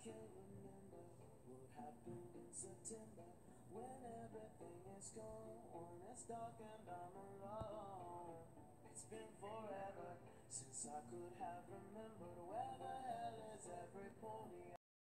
can't remember what happened in September when everything is gone. It's dark and I'm alone. It's been forever since I could have remembered where the hell is every pony.